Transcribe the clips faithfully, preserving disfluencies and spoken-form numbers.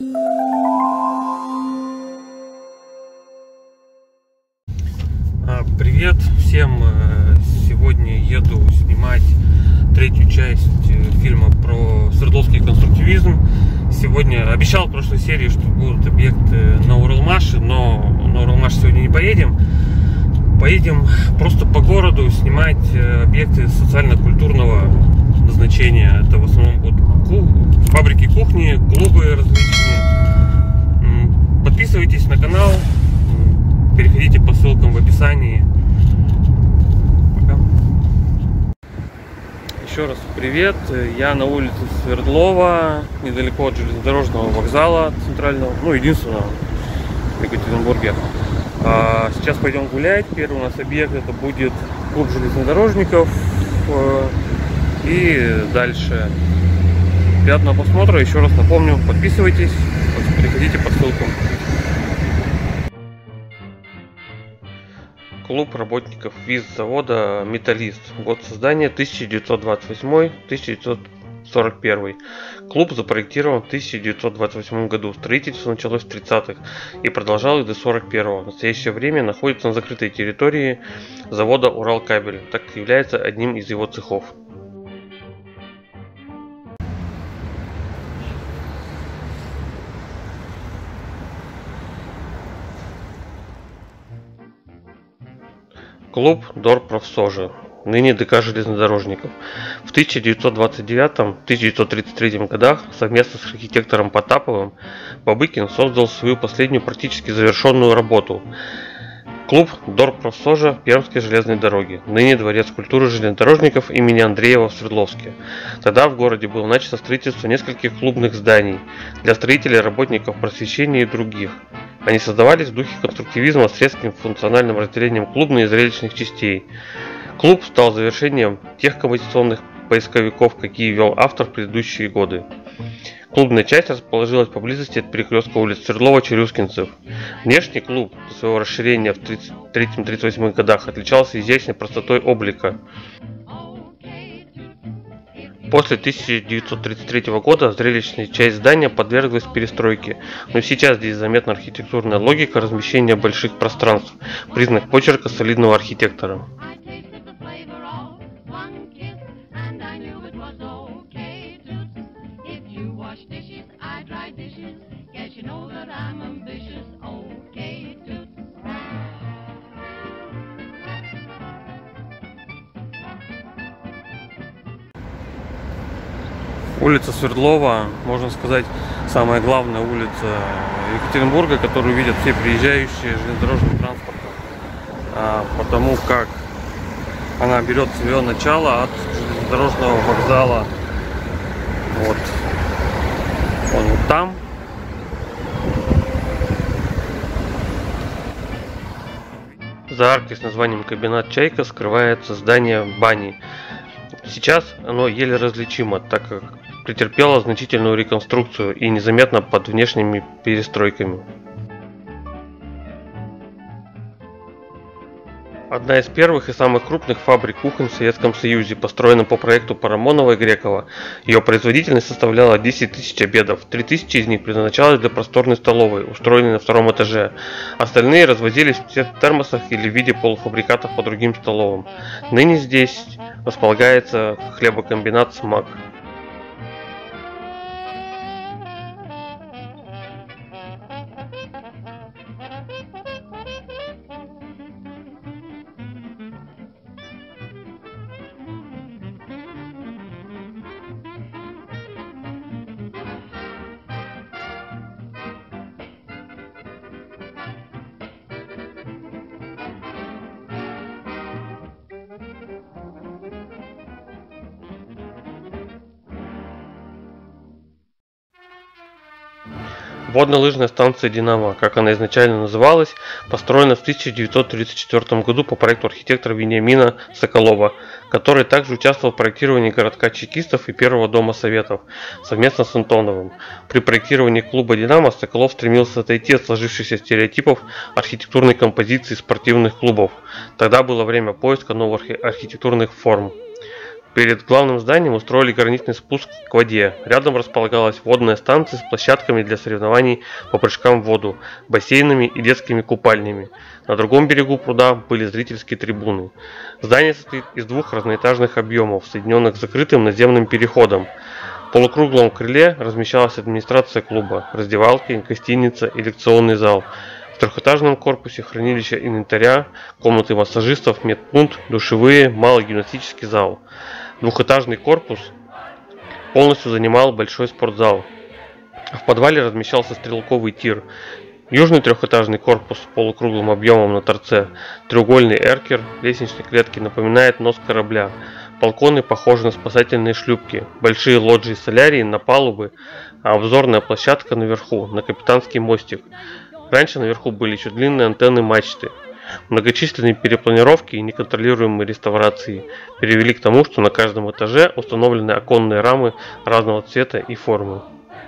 Привет всем! Сегодня еду снимать третью часть фильма про Свердловский конструктивизм. Сегодня обещал в прошлой серии, что будут объекты на Уралмаше, но на Уралмаш сегодня не поедем. Поедем просто по городу снимать объекты социально-культурного назначения. Это в основном будут фабрики кухни, клубы различные. Подписывайтесь на канал, переходите по ссылкам в описании. Пока. Еще раз привет. Я на улице Свердлова, недалеко от железнодорожного вокзала центрального, ну единственного в Екатеринбурге. А сейчас пойдем гулять. Первый у нас объект это будет клуб железнодорожников. И дальше приятного просмотра. Еще раз напомню, подписывайтесь, переходите по ссылкам. Клуб работников ВИЗ-завода «Металлист». Год создания тысяча девятьсот двадцать восьмой — тысяча девятьсот сорок первый. Клуб запроектирован в тысяча девятьсот двадцать восьмом году. Строительство началось в тридцатых и продолжалось до сорок первого. В настоящее время находится на закрытой территории завода «Уралкабель», так как является одним из его цехов. Клуб Дорпрофсожи, ныне ДК железнодорожников. В тысяча девятьсот двадцать девятом — тысяча девятьсот тридцать третьем годах совместно с архитектором Потаповым Бабыкин создал свою последнюю практически завершенную работу. Клуб Дорпрофсожа Пермской железной дороги, ныне Дворец культуры железнодорожников имени Андреева в Свердловске. Тогда в городе было начато строительство нескольких клубных зданий для строителей, работников просвещения и других. Они создавались в духе конструктивизма с резким функциональным разделением клубных и зрелищных частей. Клуб стал завершением тех композиционных поисковиков, какие вел автор в предыдущие годы. Клубная часть расположилась поблизости от перекрестка улиц Свердлова-Чарюскинцев. Внешний клуб до своего расширения в тридцать третьем — тридцать восьмом годах отличался изящной простотой облика. После тысяча девятьсот тридцать третьего года зрелищная часть здания подверглась перестройке, но сейчас здесь заметна архитектурная логика размещения больших пространств, признак почерка солидного архитектора. Улица Свердлова, можно сказать, самая главная улица Екатеринбурга, которую видят все приезжающие железнодорожным транспортом, а, потому как она берет свое начало от железнодорожного вокзала. Вот он вот там. За аркой с названием «Комбинат Чайка» скрывается здание бани. Сейчас оно еле различимо, так как претерпело значительную реконструкцию и незаметно под внешними перестройками. Одна из первых и самых крупных фабрик кухонь в Советском Союзе, построена по проекту Парамонова и Грекова. Ее производительность составляла десять тысяч обедов, три тысячи из них предназначалось для просторной столовой, устроенной на втором этаже. Остальные развозились в термосах или в виде полуфабрикатов по другим столовым. Ныне здесь располагается хлебокомбинат «Смак». Водно-лыжная станция «Динамо», как она изначально называлась, построена в тысяча девятьсот тридцать четвёртом году по проекту архитектора Вениамина Соколова, который также участвовал в проектировании городка чекистов и первого дома советов совместно с Антоновым. При проектировании клуба «Динамо» Соколов стремился отойти от сложившихся стереотипов архитектурной композиции спортивных клубов. Тогда было время поиска новых архитектурных форм. Перед главным зданием устроили гранитный спуск к воде. Рядом располагалась водная станция с площадками для соревнований по прыжкам в воду, бассейнами и детскими купальнями. На другом берегу пруда были зрительские трибуны. Здание состоит из двух разноэтажных объемов, соединенных закрытым наземным переходом. В полукруглом крыле размещалась администрация клуба, раздевалки, гостиница и лекционный зал. В трехэтажном корпусе хранилище инвентаря, комнаты массажистов, медпункт, душевые, малый гимнастический зал. Двухэтажный корпус полностью занимал большой спортзал. В подвале размещался стрелковый тир. Южный трехэтажный корпус с полукруглым объемом на торце, треугольный эркер лестничной клетки напоминает нос корабля. Балконы похожи на спасательные шлюпки, большие лоджии солярии на палубы, а обзорная площадка наверху, на капитанский мостик. Раньше наверху были еще длинные антенны мачты. Многочисленные перепланировки и неконтролируемые реставрации привели к тому, что на каждом этаже установлены оконные рамы разного цвета и формы.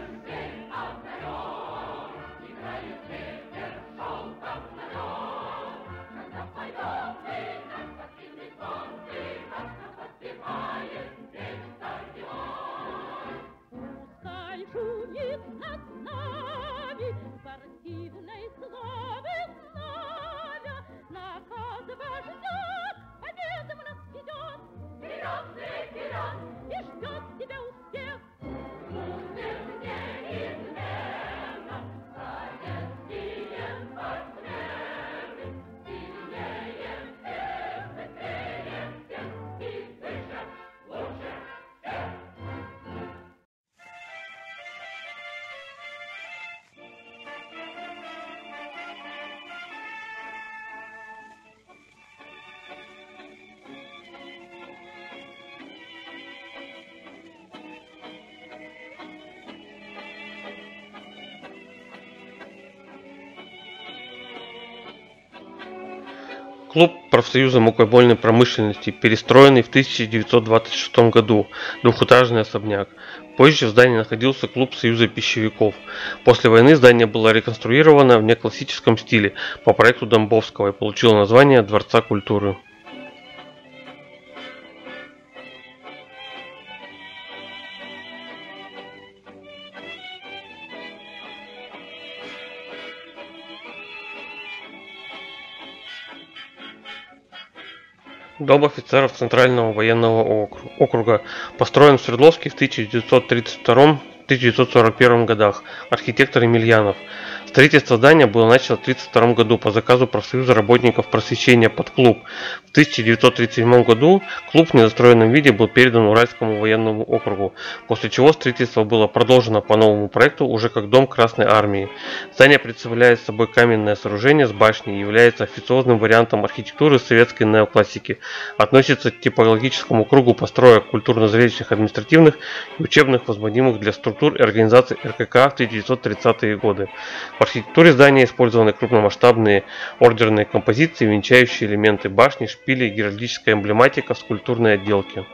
Клуб профсоюза мукобольной промышленности, перестроенный в тысяча девятьсот двадцать шестом году, двухэтажный особняк. Позже в здании находился клуб союза пищевиков. После войны здание было реконструировано в неоклассическом стиле по проекту Домбовского и получило название Дворца культуры. Дом офицеров Центрального военного округа, построен в Свердловске в тысяча девятьсот тридцать втором — тысяча девятьсот сорок первом годах, архитектор Емельянов. Строительство здания было начато в тысяча девятьсот тридцать втором году по заказу профсоюза работников просвещения под клуб. В тысяча девятьсот тридцать седьмом году клуб в недостроенном виде был передан Уральскому военному округу, после чего строительство было продолжено по новому проекту уже как дом Красной Армии. Здание представляет собой каменное сооружение с башней и является официозным вариантом архитектуры советской неоклассики. Относится к типологическому кругу построек культурно-зрелищных, административных и учебных, возбудимых для структур и организаций эр ка ка в тысяча девятьсот тридцатые годы. В архитектуре здания использованы крупномасштабные ордерные композиции, венчающие элементы башни, шпили, геральдическая эмблематика в скульптурной отделке.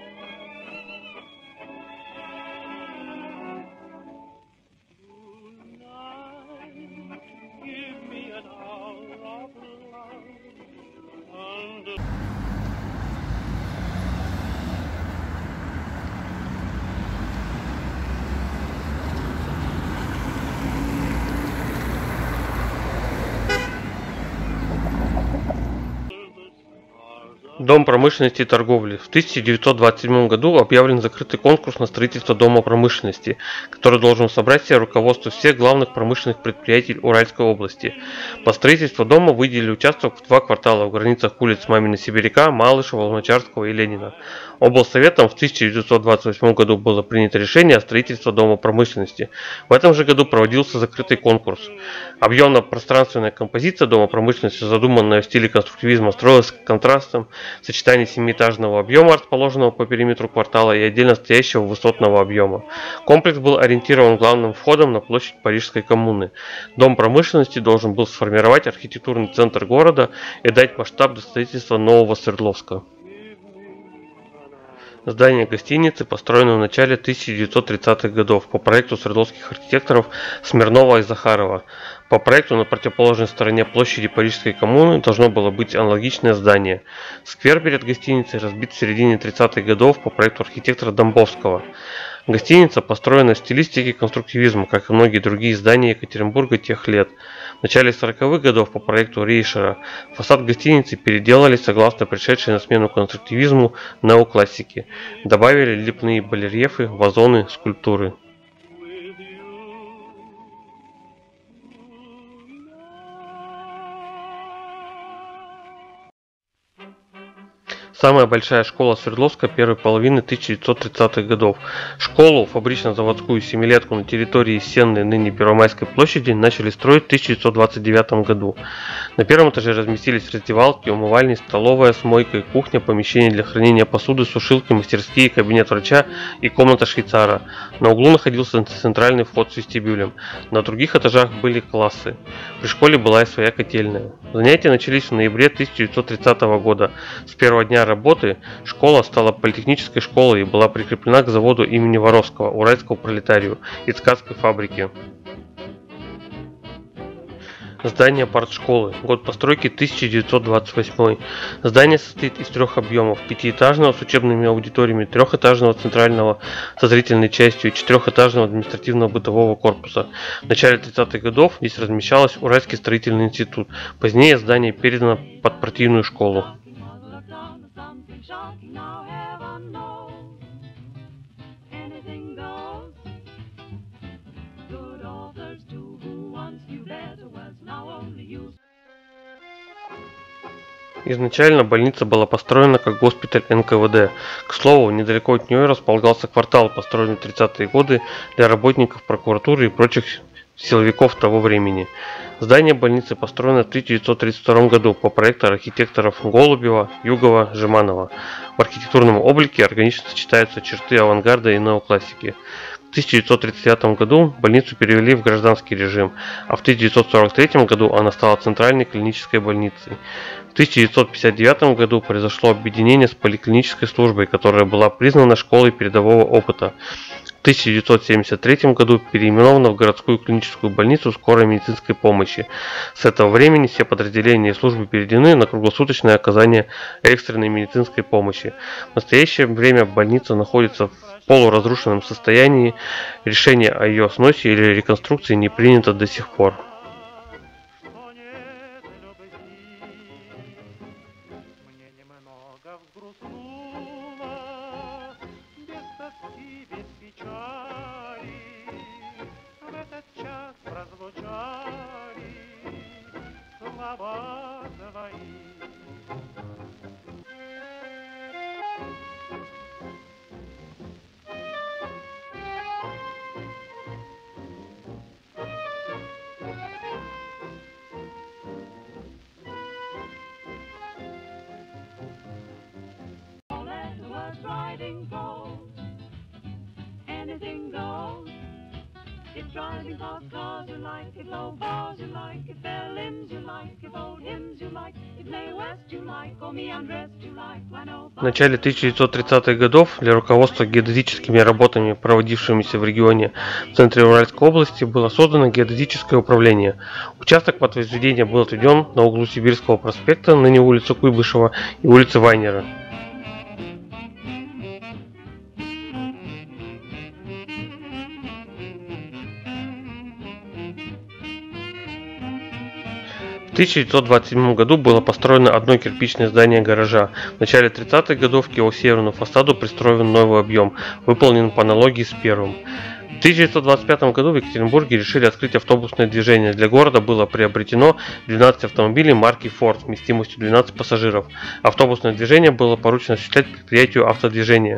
Дом промышленности и торговли. В тысяча девятьсот двадцать седьмом году объявлен закрытый конкурс на строительство Дома промышленности, который должен собрать в себе руководство всех главных промышленных предприятий Уральской области. По строительству дома выделили участок в два квартала в границах улиц Мамина-Сибиряка, Малышева, Луначарского и Ленина. Облсоветом в тысяча девятьсот двадцать восьмом году было принято решение о строительстве Дома промышленности. В этом же году проводился закрытый конкурс. Объемно-пространственная композиция Дома промышленности, задуманная в стиле конструктивизма, строилась контрастом в сочетании семиэтажного объема, расположенного по периметру квартала, и отдельно стоящего высотного объема. Комплекс был ориентирован главным входом на площадь Парижской коммуны. Дом промышленности должен был сформировать архитектурный центр города и дать масштаб до строительства нового Свердловска. Здание гостиницы построено в начале тысяча девятьсот тридцатых годов по проекту свердловских архитекторов Смирнова и Захарова. По проекту на противоположной стороне площади Парижской коммуны должно было быть аналогичное здание. Сквер перед гостиницей разбит в середине тридцатых годов по проекту архитектора Домбовского. Гостиница построена в стилистике конструктивизма, как и многие другие здания Екатеринбурга тех лет. В начале сороковых годов по проекту Рейшера фасад гостиницы переделали согласно пришедшей на смену конструктивизму неоклассики. Добавили лепные барельефы, вазоны, скульптуры. Самая большая школа Свердловска первой половины тысяча девятьсот тридцатых годов. Школу, фабрично-заводскую семилетку на территории Сенной, ныне Первомайской площади, начали строить в тысяча девятьсот двадцать девятом году. На первом этаже разместились раздевалки, умывальни, столовая с мойкой, кухня, помещение для хранения посуды, сушилки, мастерские, кабинет врача и комната швейцара. На углу находился центральный вход с вестибюлем. На других этажах были классы. При школе была и своя котельная. Занятия начались в ноябре тысяча девятьсот тридцатого года. С первого дня работы школа стала политехнической школой и была прикреплена к заводу имени Воровского, Уральскому пролетарию и ткацкой фабрике. Здание партшколы. Год постройки тысяча девятьсот двадцать восьмой. Здание состоит из трех объемов: пятиэтажного с учебными аудиториями, трехэтажного центрального со зрительной частью и четырехэтажного административного бытового корпуса. В начале тридцатых годов здесь размещалось Уральский строительный институт. Позднее здание передано под партийную школу. Изначально больница была построена как госпиталь эн ка вэ дэ. К слову, недалеко от нее располагался квартал, построенный в тридцатые годы для работников прокуратуры и прочих силовиков того времени. Здание больницы построено в тысяча девятьсот тридцать втором году по проекту архитекторов Голубева, Югова, Жеманова. В архитектурном облике органично сочетаются черты авангарда и неоклассики. В тысяча девятьсот тридцать девятом году больницу перевели в гражданский режим, а в тысяча девятьсот сорок третьем году она стала центральной клинической больницей. В тысяча девятьсот пятьдесят девятом году произошло объединение с поликлинической службой, которая была признана школой передового опыта. В тысяча девятьсот семьдесят третьем году переименована в городскую клиническую больницу скорой медицинской помощи. С этого времени все подразделения и службы переведены на круглосуточное оказание экстренной медицинской помощи. В настоящее время больница находится в полуразрушенном состоянии. Решение о ее сносе или реконструкции не принято до сих пор. Anything goes. If driving fast cars you like, if low bars you like, if fair limbs you like, if old hymns you like, if Mae West you like, or me undressed you like, why no. В начале тысяча девятьсот тридцатых годов для руководства геодезическими работами, проводившимися в регионе в центре Уральской области, было создано геодезическое управление. Участок под возведение был отведен на углу Сибирского проспекта, ныне улицы Куйбышева, и улицы Вайнера. В тысяча девятьсот двадцать седьмом году было построено одно кирпичное здание гаража. В начале тридцатых годов к его северному фасаду пристроен новый объем, выполнен по аналогии с первым. В тысяча девятьсот двадцать пятом году в Екатеринбурге решили открыть автобусное движение. Для города было приобретено двенадцать автомобилей марки Ford вместимостью двенадцать пассажиров. Автобусное движение было поручено осуществлять предприятию автодвижения.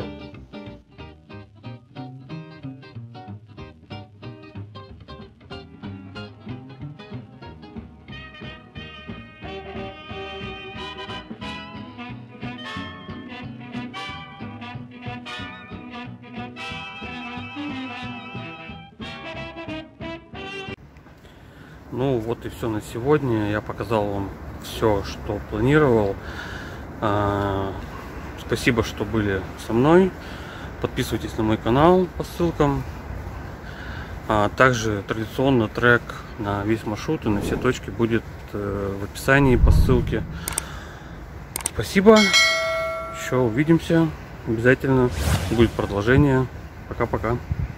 Ну вот и все на сегодня. Я показал вам все, что планировал. Спасибо, что были со мной. Подписывайтесь на мой канал по ссылкам. А также традиционно трек на весь маршрут и на все точки будет э, в описании по ссылке. Спасибо. Еще увидимся. Обязательно будет продолжение. Пока-пока.